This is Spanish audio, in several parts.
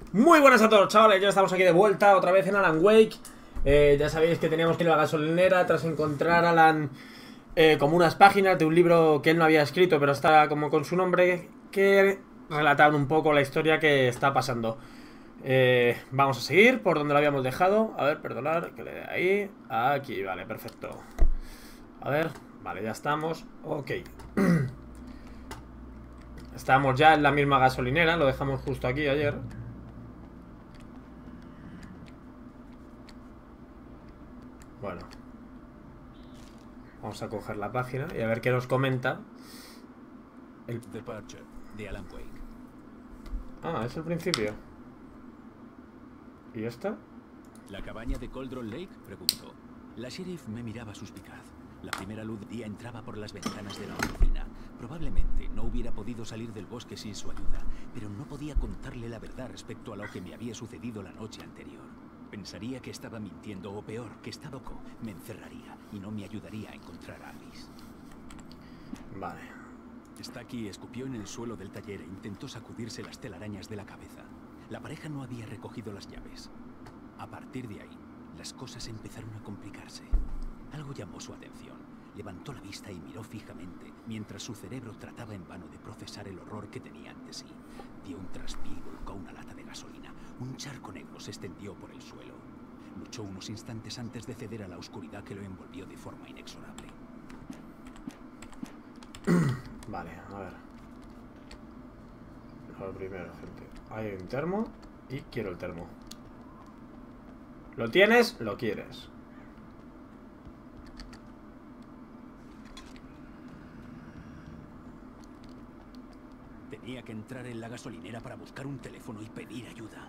Muy buenas a todos, chavales, ya estamos aquí de vuelta otra vez en Alan Wake. Ya sabéis que teníamos que ir a la gasolinera tras encontrar a Alan como unas páginas de un libro que él no había escrito, pero está como con su nombre, que relataban un poco la historia que está pasando. Vamos a seguir por donde lo habíamos dejado. A ver, perdonad, que le dé ahí. Aquí, vale, perfecto. A ver, vale, ya estamos. Ok. Estábamos ya en la misma gasolinera, lo dejamos justo aquí ayer. Bueno, vamos a coger la página y a ver qué nos comenta. Departure de Alan Wake. Ah, es el principio. ¿Y esta? ¿La cabaña de Cauldron Lake? Preguntó. La sheriff me miraba suspicaz. La primera luz del día entraba por las ventanas de la oficina. Probablemente no hubiera podido salir del bosque sin su ayuda, pero no podía contarle la verdad respecto a lo que me había sucedido la noche anterior. Pensaría que estaba mintiendo o peor, que está loco. Me encerraría y no me ayudaría a encontrar a Alice. Vale. Staki escupió en el suelo del taller e intentó sacudirse las telarañas de la cabeza. La pareja no había recogido las llaves. A partir de ahí, las cosas empezaron a complicarse. Algo llamó su atención. Levantó la vista y miró fijamente, mientras su cerebro trataba en vano de procesar el horror que tenía ante sí. Dio un traspié y volcó una lata de gasolina. Un charco negro se extendió por el suelo. Luchó unos instantes antes de ceder a la oscuridad que lo envolvió de forma inexorable. Vale, a ver. Lo primero, gente. Hay un termo y quiero el termo. ¿Lo tienes? Lo quieres. Tenía que entrar en la gasolinera para buscar un teléfono y pedir ayuda.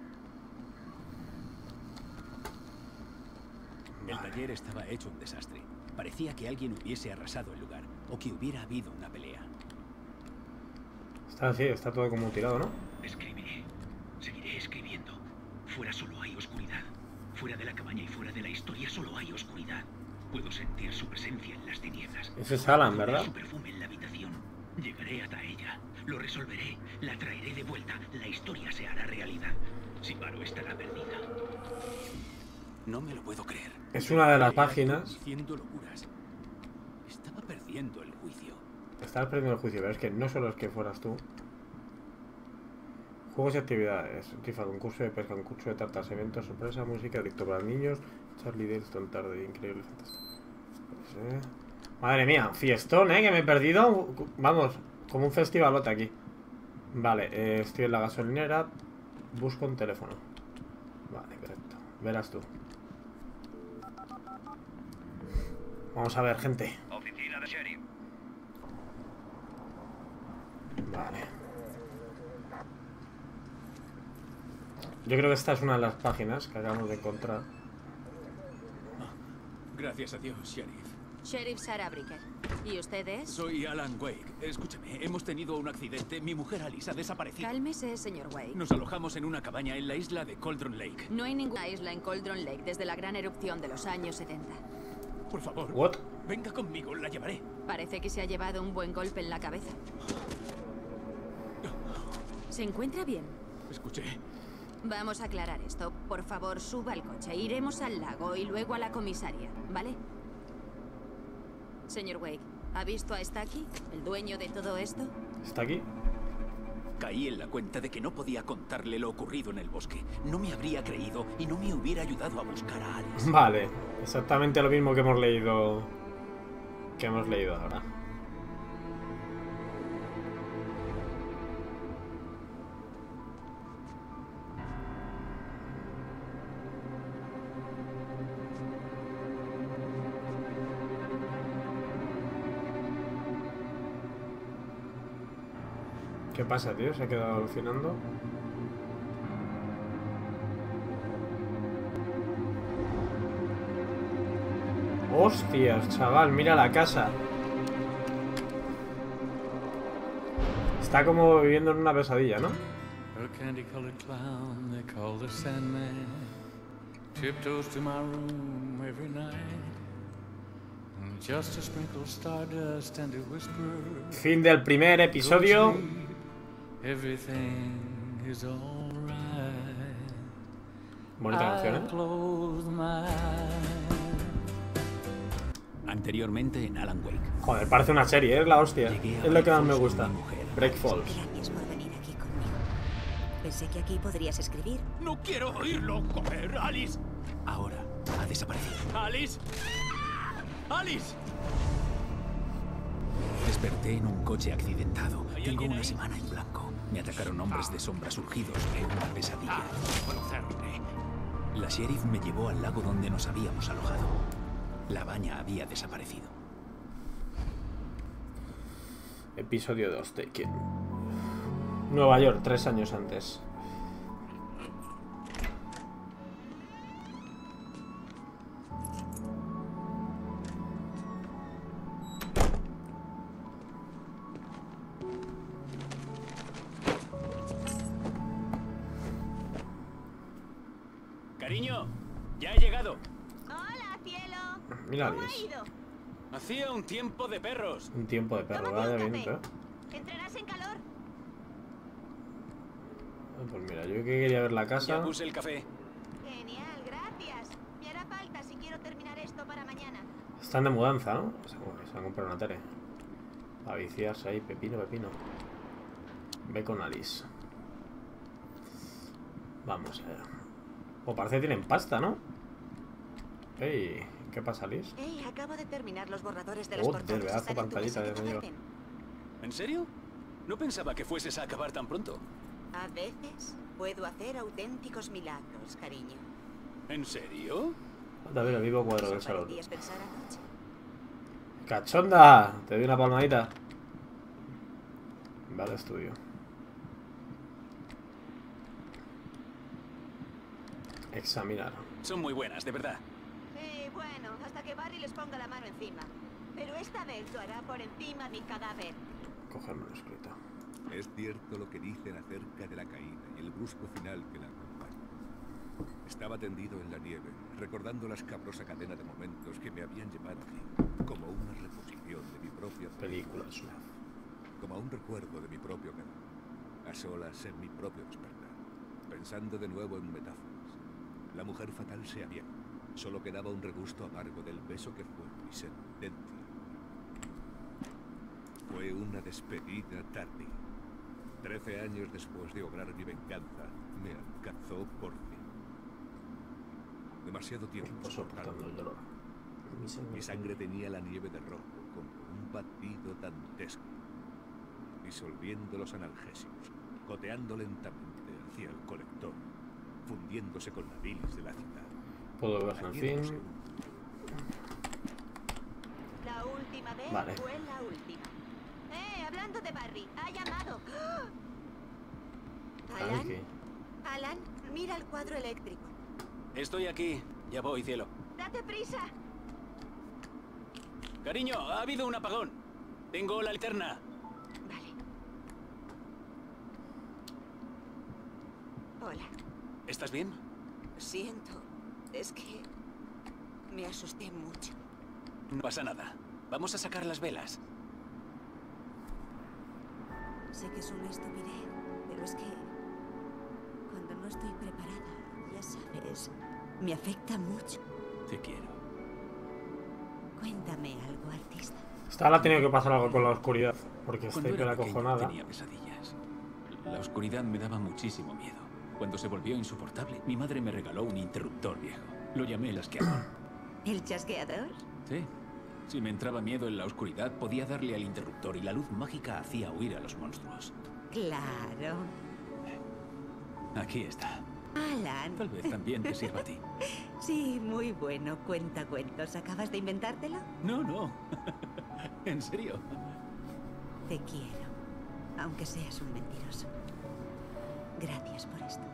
El taller estaba hecho un desastre. Parecía que alguien hubiese arrasado el lugar, o que hubiera habido una pelea. Está así, está todo como tirado, ¿no? Escribiré. Seguiré escribiendo. Fuera solo hay oscuridad. Fuera de la cabaña y fuera de la historia solo hay oscuridad. Puedo sentir su presencia en las tinieblas. Ese es Alan, ¿verdad? Su perfume en la habitación. Llegaré hasta ella. Lo resolveré. La traeré de vuelta. La historia se hará realidad. Sibaro estará perdida. No me lo puedo creer. Es una de las páginas. Diciendo locuras. Estaba perdiendo el juicio. Estás perdiendo el juicio, pero es que no solo es que fueras tú. Juegos y actividades. Rifa, concurso de pesca, concurso de tartas, eventos, sorpresa, música, dicto para niños. Charlie Delston, tarde, increíble, fantástico. Pues, madre mía, fiestón, que me he perdido. Vamos, como un festivalote aquí. Vale, estoy en la gasolinera. Busco un teléfono. Vale, correcto. Verás tú. Vamos a ver, gente. Oficina de sheriff. Vale. Yo creo que esta es una de las páginas que acabamos de encontrar. Gracias a Dios, sheriff. Sheriff Sarah Bricker. ¿Y usted es? Soy Alan Wake. Escúcheme, hemos tenido un accidente. Mi mujer Alice ha desaparecido. Cálmese, señor Wake. Nos alojamos en una cabaña en la isla de Cauldron Lake. No hay ninguna isla en Cauldron Lake desde la gran erupción de los años 70. Por favor, What? venga conmigo, la llevaré. Parece que se ha llevado un buen golpe en la cabeza. ¿Se encuentra bien? Escuché. Vamos a aclarar esto. Por favor, suba al coche. Iremos al lago y luego a la comisaria, ¿vale? Señor Wake, ¿ha visto a Staki, el dueño de todo esto? ¿Está aquí? Caí en la cuenta de que no podía contarle lo ocurrido en el bosque. No me habría creído y no me hubiera ayudado a buscar a Alice. Vale, exactamente lo mismo que hemos leído. Que hemos leído ahora. ¿Qué pasa, tío? ¿Se ha quedado alucinando? ¡Hostias, chaval! Mira la casa. Está como viviendo en una pesadilla, ¿no? A candy-colored clown they call the Sandman tiptoes to my room every night. Just a sprinkle of stardust and a whisper. Fin del primer episodio. Everything is alright. Bonita canción, I ¿eh? close my eyes. Anteriormente en Alan Wake. Joder, parece una serie, es la hostia. Llegué a Es lo que más me Break Falls gusta. con mi mujer. Break Falls. Gracias por venir aquí conmigo. Pensé que aquí podrías escribir. No quiero oírlo, joder, Alice. Ahora ha desaparecido. Alice. Alice. Desperté en un coche accidentado. Tengo una semana en blanco. Me atacaron hombres de sombra surgidos de una pesadilla. La sheriff me llevó al lago donde nos habíamos alojado. La baña había desaparecido. Episodio 2, Taken. Nueva York, 3 años antes. Cariño, ya he llegado. Hola, cielo. Mira, ¿Cómo ha Alice. ido? Hacía un tiempo de perros. Un tiempo de perro, Tómate vaya un bien, café. ¿eh? Entrarás en calor. Pues mira, yo que quería ver la Ya casa. puse el café. Genial, gracias. Me hará falta si quiero terminar esto para mañana. Están de mudanza, ¿no? O sea, como que se van a comprar una tele. A viciarse ahí, pepino, pepino. Ve con Alice. Vamos allá. O parece que tienen pasta, ¿no? Ey, ¿qué pasa, Alice? Hey, acabo de terminar los borradores de las Joder, portadas. pedazo Están en tu pantallita mesa, de ¿qué te medio. parecen? ¿En serio? No pensaba que fueses a acabar tan pronto. A veces puedo hacer auténticos milagros, cariño. ¿En serio? A ver el vivo cuadro del ¿Eso salón. parecías pensar anoche? ¡Cachonda! Te doy una palmadita. Vale, estudio. Examinar. Son muy buenas, de verdad. Bueno, hasta que Barry les ponga la mano encima. Pero esta vez lo hará por encima de mi cadáver. Coge el manuscrito. Es cierto lo que dicen acerca de la caída y el brusco final que la acompaña. Estaba tendido en la nieve, recordando la escabrosa cadena de momentos que me habían llevado aquí, como una reposición de mi propia Películas. como un recuerdo de mi propio cadáver, a solas en mi propio despertar, pensando de nuevo en metáforas. La mujer fatal se había, solo quedaba un regusto amargo del beso que fue mi sentencia. Fue una despedida tardía. 13 años después de obrar mi venganza, me alcanzó por fin. Demasiado tiempo Soportando el dolor. Mi sangre tenía la nieve de rojo, como un batido dantesco, disolviendo los analgésicos, goteando lentamente hacia el colector, fundiéndose con la bilis de la ciudad. Puedo ver al fin. La última vez Vale. fue la última. Hablando de Barry, ha llamado. Alan, Aquí. Alan, mira el cuadro eléctrico. Estoy aquí. Ya voy, cielo. ¡Date prisa! Cariño, ha habido un apagón. Tengo la linterna. Vale. Hola. ¿Estás bien? Siento. Es que me asusté mucho. No pasa nada. Vamos a sacar las velas. Sé que es una estupidez, pero es que cuando no estoy preparada, ya sabes, me afecta mucho. Te quiero. Cuéntame algo, artista. Esta la ha tenido que pasar algo con la oscuridad. Porque Cuando estoy que era la pequeño, cojonada. tenía pesadillas. La oscuridad me daba muchísimo miedo. Cuando se volvió insoportable, mi madre me regaló un interruptor viejo. Lo llamé el asqueador. ¿El chasqueador? Sí. Si me entraba miedo en la oscuridad, podía darle al interruptor y la luz mágica hacía huir a los monstruos. Claro. Aquí está. Alan. Tal vez también te sirva a ti. Sí, muy bueno. Cuenta cuentos. ¿Acabas de inventártelo? No, no. En serio. Te quiero, aunque seas un mentiroso. Gracias por esto.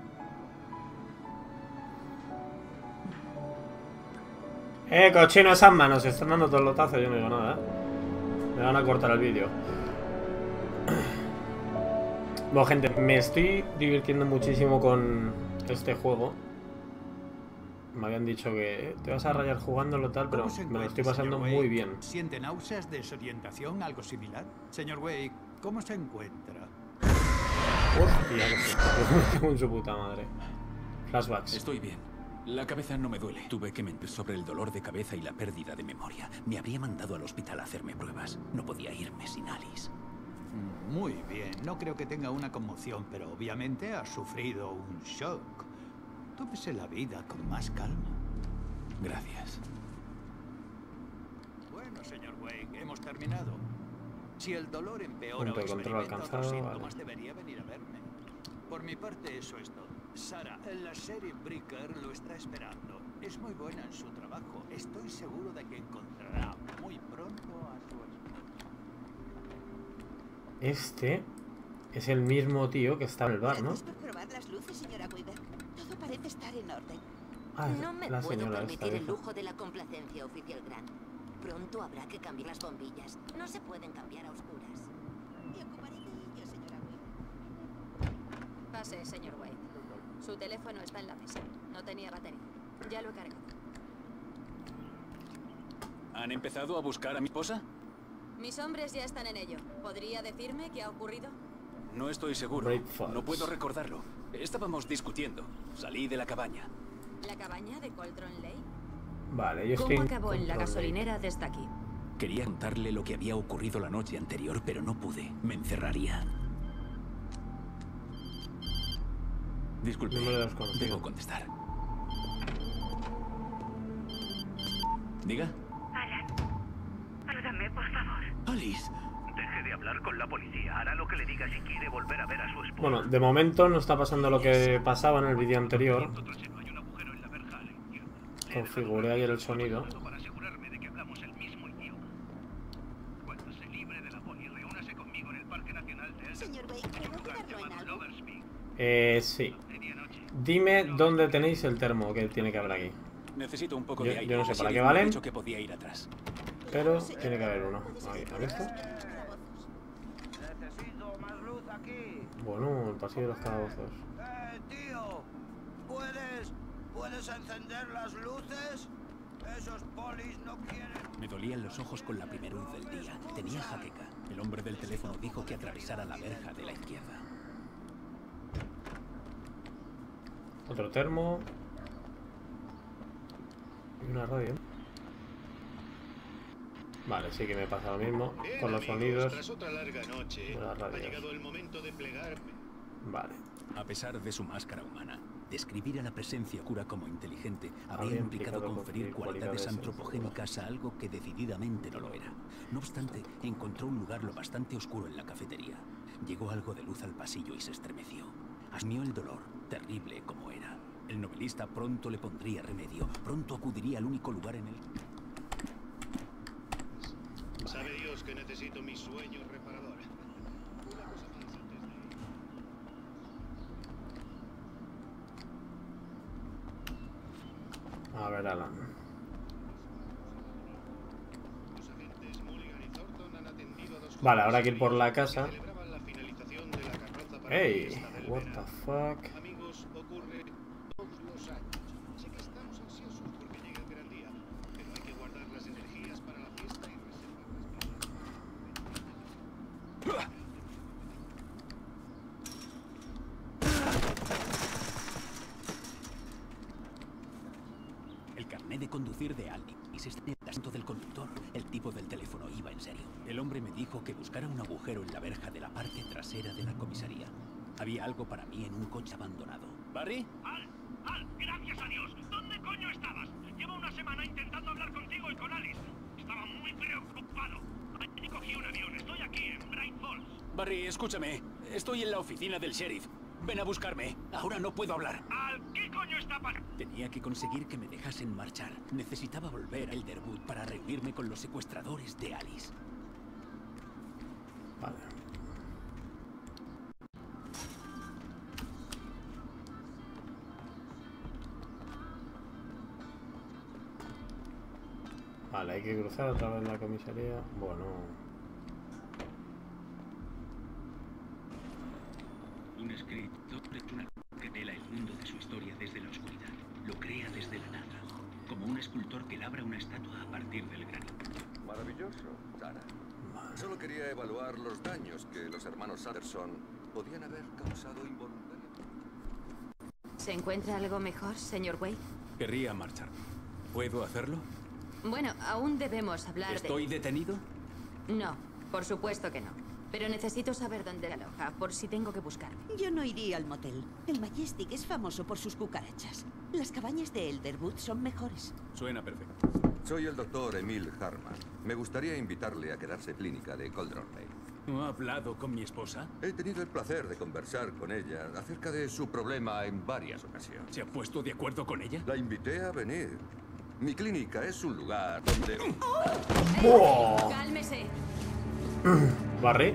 Cochino, esas manos se están dando todo el lotazo. Yo no digo nada, Me van a cortar el vídeo. Bueno, gente, me estoy divirtiendo muchísimo con este juego. Me habían dicho que te vas a rayar jugándolo tal, pero ¿Cómo se me lo estoy encuentra, pasando señor muy Wake? bien. ¿Siente náuseas, desorientación, algo similar? Señor Wake, ¿cómo se encuentra? Hostia, que se con su puta madre. Flashbacks. Estoy bien. La cabeza no me duele. Tuve que mentir sobre el dolor de cabeza y la pérdida de memoria. Me habría mandado al hospital a hacerme pruebas. No podía irme sin Alice. Muy bien. No creo que tenga una conmoción, pero obviamente ha sufrido un shock. Tómese la vida con más calma. Gracias. Bueno, señor Wake, hemos terminado. Si el dolor empeora Punto o de control experimenta alcanzado, otros síntomas, vale. debería venir a verme. Por mi parte, eso es todo. Sara, la serie Breaker lo está esperando. Es muy buena en su trabajo. Estoy seguro de que encontrará muy pronto a su esposa. Este es el mismo tío que estaba en el bar, ¿no? Gracias por probar las luces, señora Weaver. Todo parece estar en orden. Ah, No me la puedo señora esta permitir el vieja. lujo de la complacencia, oficial Grant. Pronto habrá que cambiar las bombillas. No se pueden cambiar a oscuras. Me ocuparé de ello, señora Weaver. Pase, señor White. Su teléfono está en la mesa. No tenía batería. Ya lo he cargado. ¿Han empezado a buscar a mi esposa? Mis hombres ya están en ello. ¿Podría decirme qué ha ocurrido? No estoy seguro. Breakfast. No puedo recordarlo. Estábamos discutiendo. Salí de la cabaña. ¿La cabaña de Coldron Lake? Vale, yo estoy ¿Cómo acabó en la control. gasolinera desde aquí? Quería contarle lo que había ocurrido la noche anterior, pero no pude. Me encerraría. Disculpe. Número desconocido. Debo contestar. Diga. Alan, ayúdame, por favor. Alice. Deje de hablar con la policía. Hará lo que le diga si quiere volver a ver a su esposa. Bueno, de momento no está pasando lo que pasaba en el vídeo anterior. Hay un agujero en la verja a la izquierda. Configuré ayer el sonido. Para asegurarme de que hablamos el mismo idioma. Cuando se libre de la poli, reúnase conmigo en el Parque Nacional de Señor Wake, ¿puedo ayudarlo en algo? Sí. Dime dónde tenéis el termo que tiene que haber aquí. Necesito un poco Yo- de aire. yo no sé Si para qué alguien me ha valen. dicho que podía ir atrás. Pero tiene que haber uno. Ahí, ¿has visto? Necesito más luz aquí. Bueno, el pasillo de los calabozos. Tío, ¿puedes encender las luces? Esos polis no quieren. Me dolían los ojos con la primera luz del día. Tenía jaqueca. El hombre del teléfono dijo que atravesara la verja de la izquierda. Otro termo. Y una radio. Vale, sí que me pasa lo mismo con los sonidos Tras otra larga noche, de las ha radios. llegado el momento de plegarme. Vale. A pesar de su máscara humana, describir a la presencia oscura como inteligente habría Habría implicado implicado conferir conferir cualidades cualidades antropogénicas a algo que decididamente no lo era. No obstante, encontró un lugar lo bastante oscuro en la cafetería. Llegó algo de luz al pasillo y se estremeció. Asumió el dolor, terrible como era. El novelista pronto le pondría remedio, pronto acudiría al único lugar en el... Sabe Dios que necesito mi sueño reparador. Una cosa más antes de ir. A ver, Alan. Los agentes Mulligan y Thornton han atendido a dos Vale, ahora hay jóvenes que ir por la que casa. celebraban la finalización de la carroza para la Hey, fiesta del what the verano. fuck. Amigos, ocurre todos los años. Sé que estamos ansiosos porque llegue el gran día, pero hay que guardar las energías para la fiesta y reservarlas. El carnet de conducir de Aldi y se está en el asiento del conductor. El tipo del teléfono iba en serio. El hombre me dijo que buscara un agujero en la verja de la parte trasera de la comisaría. Había algo para mí en un coche abandonado. ¿Barry? ¡Al! ¡Gracias a Dios! ¿Dónde coño estabas? Llevo una semana intentando hablar contigo y con Alice. Estaba muy preocupado. Ayer cogí un avión. Estoy aquí, en Bright Falls. Barry, escúchame. Estoy en la oficina del sheriff. Ven a buscarme. Ahora no puedo hablar. ¡Al! ¿Qué coño está pasando? Tenía que conseguir que me dejasen marchar. Necesitaba volver a Elderwood para reunirme con los secuestradores de Alice. Vale. Vale, hay que cruzar otra vez la comisaría. Bueno. Un escritor es una que vela el mundo de su historia desde la oscuridad. Lo crea desde la nada. Como un escultor que labra una estatua a partir del granito. Maravilloso, Sara. Solo quería evaluar los daños que los hermanos Sanderson podían haber causado involuntariamente. ¿Se encuentra algo mejor, señor Wade? Querría marcharme. ¿Puedo hacerlo? Bueno, aún debemos hablar ¿Estoy detenido? No, por supuesto que no. Pero necesito saber dónde aloja, por si tengo que buscarle. Yo no iría al motel. El Majestic es famoso por sus cucarachas. Las cabañas de Elderwood son mejores. Suena perfecto. Soy el doctor Emil Harman. Me gustaría invitarle a quedarse en clínica de Cauldron Lake. ¿No ha hablado con mi esposa? He tenido el placer de conversar con ella acerca de su problema en varias ocasiones. ¿Se ha puesto de acuerdo con ella? La invité a venir. Mi clínica es un lugar donde... ¡Cálmese! Barry.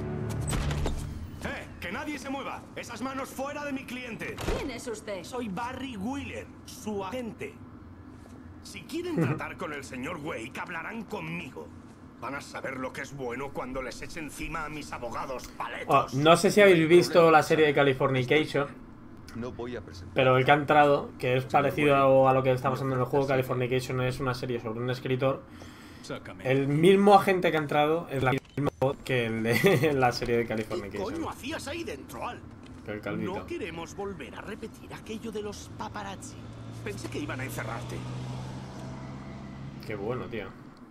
¡Que nadie se mueva! ¡Esas manos fuera de mi cliente! ¿Quién es usted? Soy Barry Wheeler, su agente. Si quieren tratar con el señor Wake, hablarán conmigo. Van a saber lo que es bueno cuando les eche encima a mis abogados paletos. No sé si habéis visto la serie de Californication, No voy a presentar. pero el que ha entrado, que es parecido a lo que está pasando en el juego, Californication es una serie sobre un escritor. Sácame. El mismo agente que ha entrado es la misma voz que el de la serie de ¿Qué Californication. coño hacías ahí dentro, Al? Que el calvito. No queremos volver a repetir aquello de los paparazzi. Pensé que iban a encerrarte. Qué bueno, tío.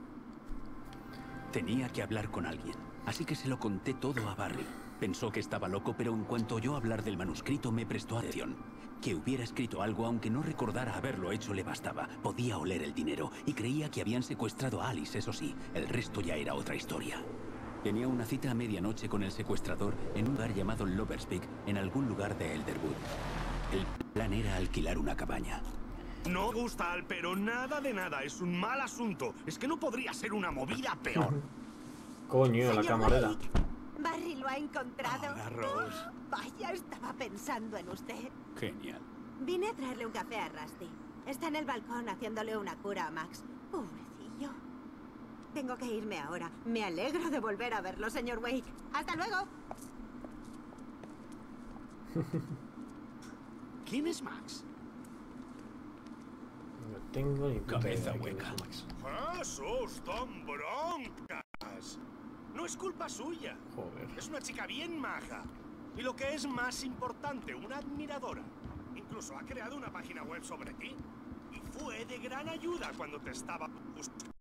Tenía que hablar con alguien, así que se lo conté todo a Barry. Pensó que estaba loco, pero en cuanto oyó hablar del manuscrito me prestó atención. Que hubiera escrito algo, aunque no recordara haberlo hecho, le bastaba. Podía oler el dinero y creía que habían secuestrado a Alice, eso sí. El resto ya era otra historia. Tenía una cita a medianoche con el secuestrador en un lugar llamado Lover's Peak, en algún lugar de Elderwood. El plan era alquilar una cabaña. No gusta, Al, pero nada de nada. Es un mal asunto. Es que no podría ser una movida peor. Coño, la Señor camarera. Wake, Barry lo ha encontrado. Hola, Rose. Vaya, estaba pensando en usted. Genial. Vine a traerle un café a Rusty. Está en el balcón haciéndole una cura a Max. Pobrecillo. Tengo que irme ahora. Me alegro de volver a verlo, señor Wake. ¡Hasta luego! ¿Quién es Max? No tengo ni puta Cabeza idea de quién hueca. es Max. ¡Jesús, tan broncas! No es culpa suya. Joder. Es una chica bien maja. Y lo que es más importante, una admiradora. Incluso ha creado una página web sobre ti. Y fue de gran ayuda cuando te estaba buscando.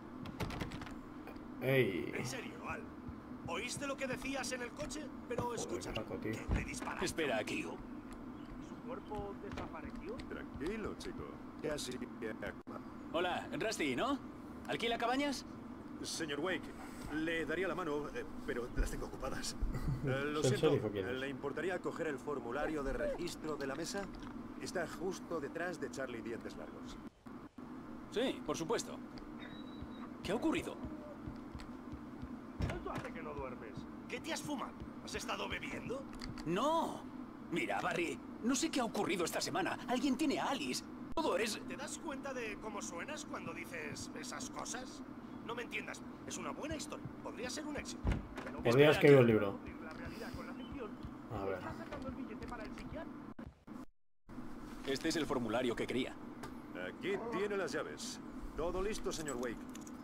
Ey. En serio, Al. ¿Oíste lo que decías en el coche? Pero escucha, saco, tío. que le disparaste. Espera aquí. ¿Su cuerpo desapareció? Tranquilo, chico. Casi. Hola, Rusty, ¿no? ¿Alquila cabañas? Señor Wake, le daría la mano, pero las tengo ocupadas. Lo ¿Es el siento, sheriff o quién es? ¿le importaría coger el formulario de registro de la mesa? Está justo detrás de Charlie Dientes Largos. Sí, por supuesto. ¿Qué ha ocurrido? ¿Cuánto hace que no duermes? ¿Qué te has fumado? ¿Has estado bebiendo? ¡No! Mira, Barry, no sé qué ha ocurrido esta semana. Alguien tiene a Alice. Todo es... ¿Te das cuenta de cómo suenas cuando dices esas cosas? No me entiendas. Es una buena historia. Podría ser un éxito. Pero Podría escribir un libro. la realidad con la ficción. A ver. ¿Estás sacando el billete para el psiquiatra? Este es el formulario que quería. Aquí tiene las llaves. Todo listo, señor Wake.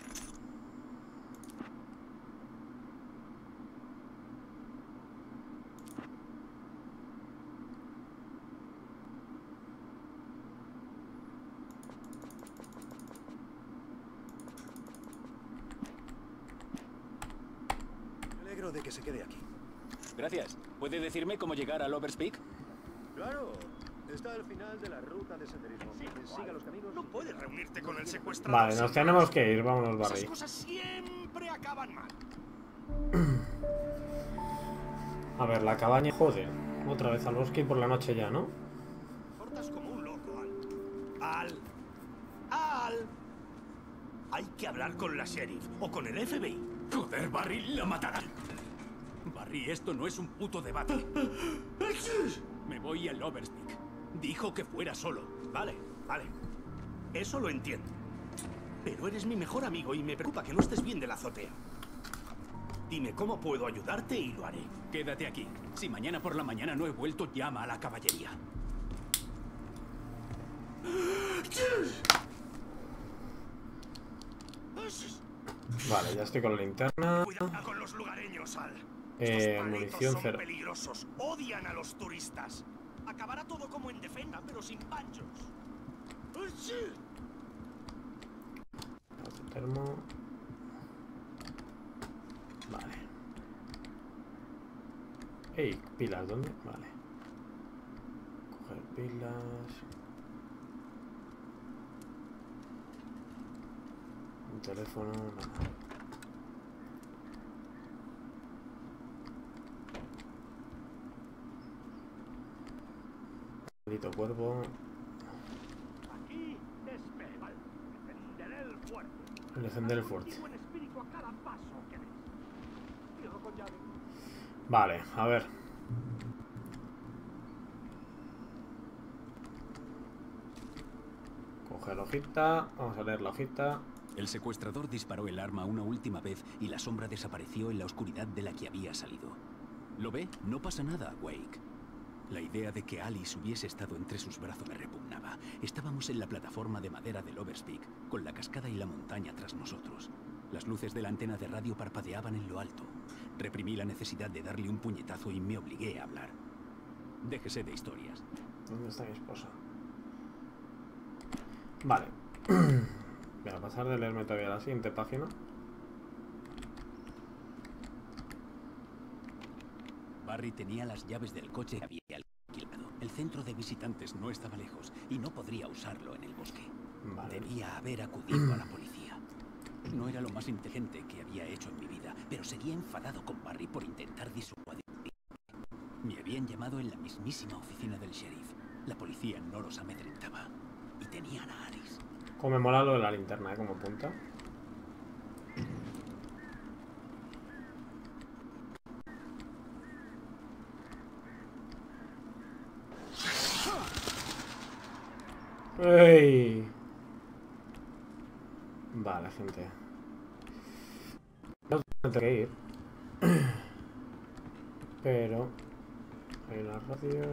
Me alegro de que se quede aquí. Gracias. ¿Puede decirme cómo llegar a Lover's Peak? Claro, está al final de la ruta de senderismo. Siga los caminos. No puedes reunirte con el secuestrador. Vale, nos tenemos que ir. Vámonos, Esas Barry. cosas siempre acaban mal. A ver, la cabaña. Joder. Otra vez al bosque y por la noche ya, ¿no? Cortas como un loco, Al. Al. Hay que hablar con la sheriff o con el FBI. Joder, Barry, la matarán. Barry, esto no es un puto debate. Me voy a Lover's Peak. Dijo que fuera solo. Vale, vale. Eso lo entiendo. Pero eres mi mejor amigo y me preocupa que no estés bien de la azotea. Dime cómo puedo ayudarte y lo haré. Quédate aquí. Si mañana por la mañana no he vuelto, llama a la caballería. Vale, ya estoy con la linterna. Cuidado con los lugareños, Al. Munición son 0. peligrosos, odian a los turistas. Acabará todo como en Defenda, pero sin panchos. Termo. Vale. Ey, pilas, ¿dónde? Vale. Coger pilas. Un teléfono, nada. Maldito cuervo. Aquí te espero. Defenderé el fuerte. Defender el fuerte. Buen espíritu a cada paso que des. Cierro con llave. Vale, a ver. Coger la hojita. Vamos a leer la hojita. El secuestrador disparó el arma una última vez y la sombra desapareció en la oscuridad de la que había salido. ¿Lo ve? No pasa nada, Wake. La idea de que Alice hubiese estado entre sus brazos me repugnaba. Estábamos en la plataforma de madera del Overspeak, con la cascada y la montaña tras nosotros. Las luces de la antena de radio parpadeaban en lo alto. Reprimí la necesidad de darle un puñetazo y me obligué a hablar. Déjese de historias. ¿Dónde está mi esposa? Vale. Voy a pasar de leerme todavía la siguiente página. Barry tenía las llaves del coche que había alquilado. El centro de visitantes no estaba lejos y no podría usarlo en el bosque. Vale. Debía haber acudido a la policía. No era lo más inteligente que había hecho en mi vida, pero seguía enfadado con Barry por intentar disuadirme. Me habían llamado en la mismísima oficina del sheriff. La policía no los amedrentaba. Y tenían a Alice. Como me mola lo de la linterna, como punta. ¡Ey! Vale, gente. No tengo que ir. Pero hay una radio.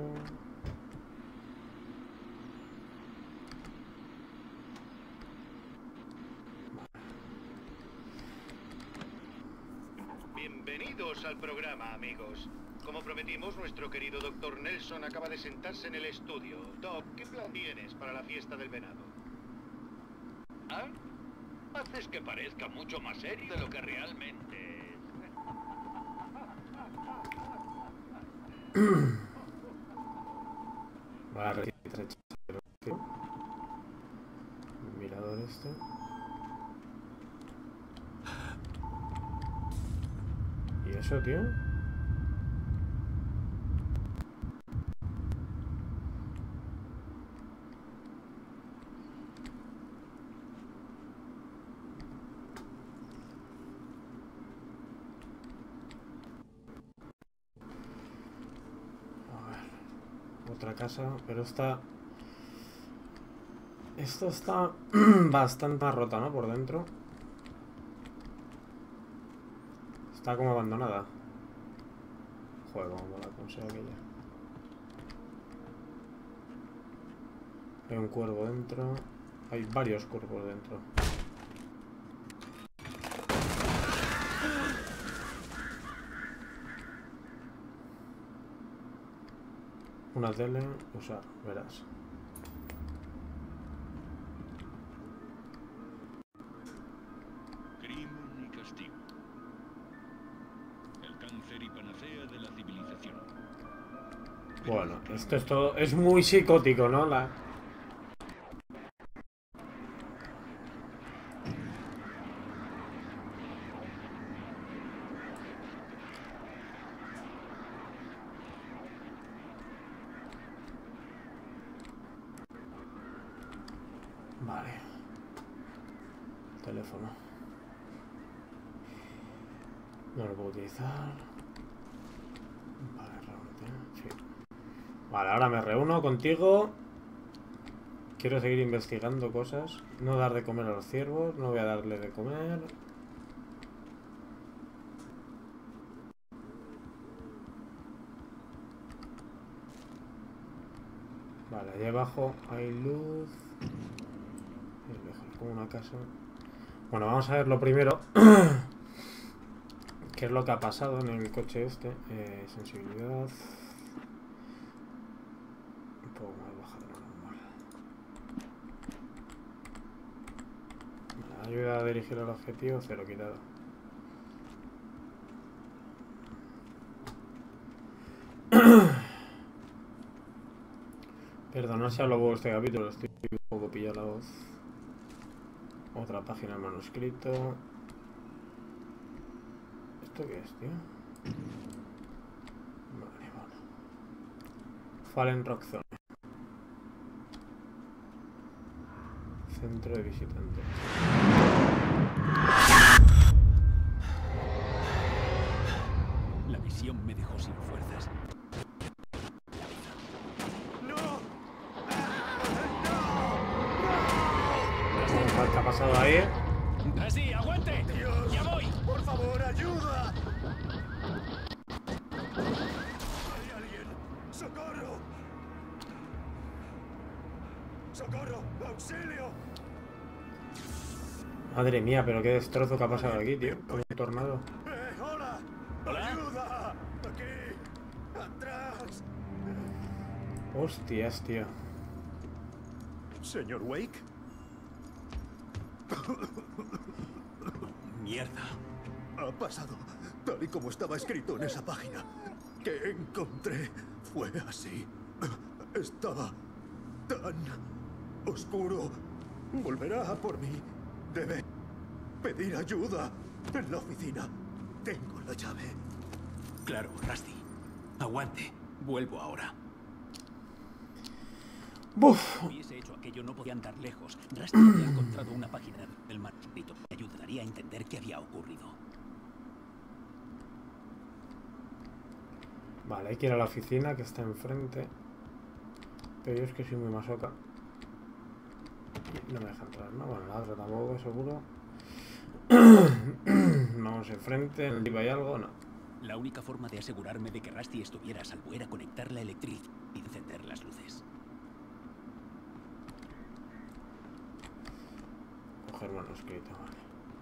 Bienvenidos al programa, amigos. Como prometimos, nuestro querido Dr. Nelson acaba de sentarse en el estudio. Doc, ¿qué plan tienes para la fiesta del venado? ¿Ah? Haces que parezca mucho más serio de lo que realmente es. Vale, recitas hechas. Mirador este. ¿Y eso, tío? Otra casa, pero esta... Esto está bastante más rota, ¿no? Por dentro. Está como abandonada. Joder, como la consigo aquella. Hay un cuervo dentro. Hay varios cuervos dentro. Una tele, usar, verás. Crimen y castigo. El cáncer y panacea de la civilización. Bueno, esto es todo. Es muy psicótico, ¿no? Vale. Teléfono. No lo puedo utilizar. Vale, reúnete. Sí. Vale, ahora me reúno contigo. Quiero seguir investigando cosas. No dar de comer a los ciervos. No voy a darle de comer. Vale, allá abajo hay luz. Es mejor, como una casa. Bueno, vamos a ver lo primero. ¿Qué es lo que ha pasado en el coche este? Sensibilidad. Un poco más baja de lo normal. Vale, ayuda a dirigir el objetivo, 0 quitado. Perdona si hablo poco este capítulo, estoy un poco pillado la voz. Otra página del manuscrito. ¿Esto qué es, tío? Vale, vale. Fallen Rock Zone. Centro de visitantes. La visión me dejó sin fuerzas. ¿Qué ha pasado ahí? ¡Rasty, aguante! Dios, ¡Ya voy! ¡Por favor, ayuda! ¡Hay alguien! ¡Socorro! ¡Socorro! ¡Auxilio! Madre mía, pero qué destrozo que ha pasado aquí, tío. Como un tornado. ¡Hola! ¡Ayuda! ¡Aquí! ¡Atrás! Hostias, tío. ¿Señor Wake? Mierda. Ha pasado tal y como estaba escrito en esa página que encontré. Fue así. Estaba tan oscuro. Volverá a por mí. Debe pedir ayuda en la oficina. Tengo la llave. Claro, Rasty. Aguante. Vuelvo ahora. ¡Buf! Si hubiese hecho aquello, no podía andar lejos. Rasty había encontrado una página del manuscrito que ayudaría a entender qué había ocurrido. Vale, hay que ir a la oficina que está enfrente. Pero yo es que soy muy masoca. No me deja entrar, ¿no? Bueno, la otra tampoco, seguro. Vamos enfrente, en el libro hay algo, no. La única forma de asegurarme de que Rasty estuviera a salvo era conectar la electricidad y encender las luces. Coger manuscrito, vale.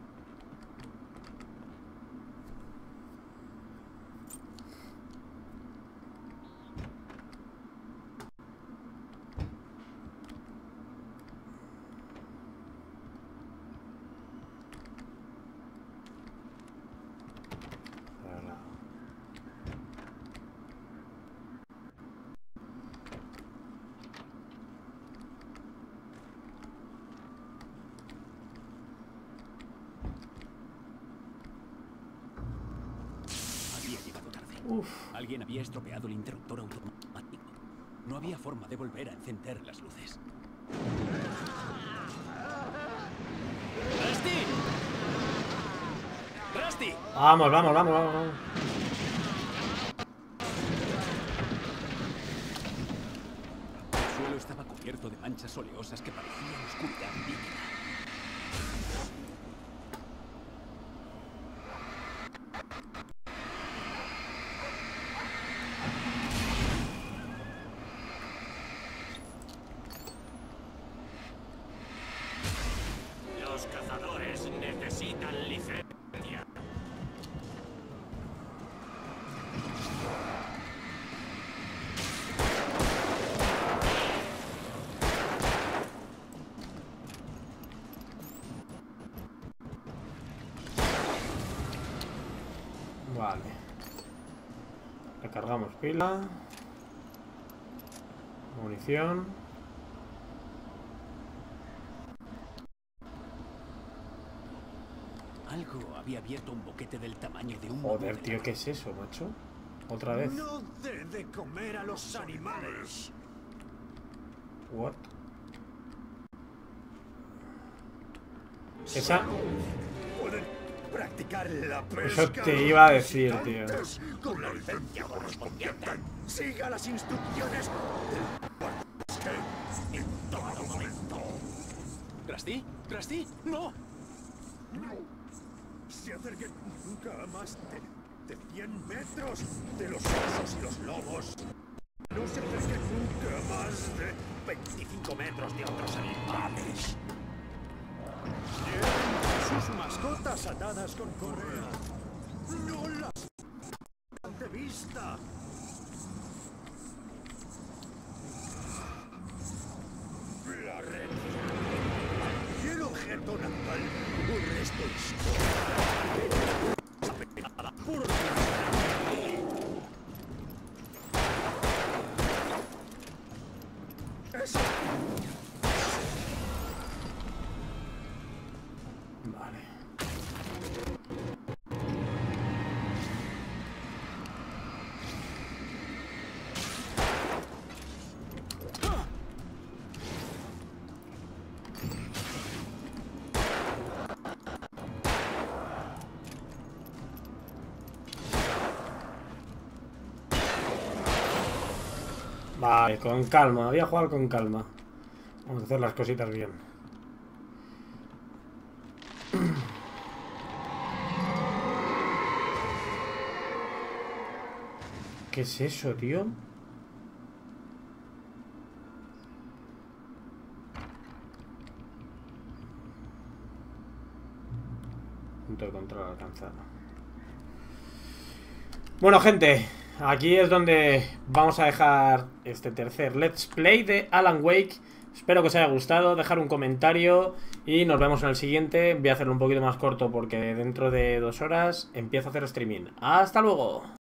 Alguien había estropeado el interruptor automático. No había forma de volver a encender las luces. ¡Rasty! ¡Rasty! Vamos, vamos, vamos, vamos, vamos. El suelo estaba cubierto de manchas oleosas que parecían oscuridad líquida. Los cazadores necesitan licencia. Vale. Recargamos pila. Munición. Algo había abierto un boquete del tamaño de un... Joder, tío, ¿qué es eso, macho? Otra vez. No dé de comer a los animales. What? Esa... Pueden practicar la pesca. Eso te iba a decir, tío. Con la licencia correspondiente. Siga las instrucciones del en todo momento. ¿Rasty? ¿Rasty? ¡No! No se acerquen nunca a más de 100 metros de los osos y los lobos. No se acerquen nunca a más de 25 metros de otros animales. Tienen sus mascotas atadas con correa. ¡No las de vista! La red. Y el objeto natural, un resto histórico. Apenada por eso. Vale. Vale, con calma, voy a jugar con calma. Vamos a hacer las cositas bien. ¿Qué es eso, tío? Punto de control alcanzado. Bueno, gente, aquí es donde vamos a dejar este tercer Let's Play de Alan Wake. Espero que os haya gustado, dejar un comentario y nos vemos en el siguiente. Voy a hacerlo un poquito más corto porque dentro de 2 horas empiezo a hacer streaming. ¡Hasta luego!